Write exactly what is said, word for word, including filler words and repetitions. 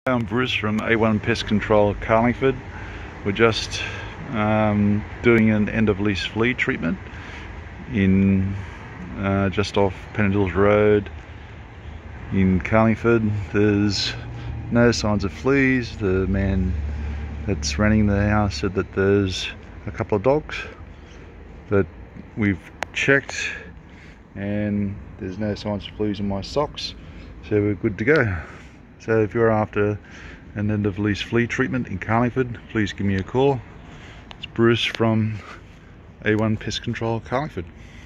I'm Bruce from A one Pest Control, Carlingford. We're just um, doing an end of lease flea treatment in uh, just off Pennadills Road in Carlingford. There's no signs of fleas. The man that's running the house said that there's a couple of dogs, but we've checked and there's no signs of fleas in my socks, so we're good to go. So if you're after an end of lease flea treatment in Carlingford, please give me a call. It's Bruce from A one Pest Control, Carlingford.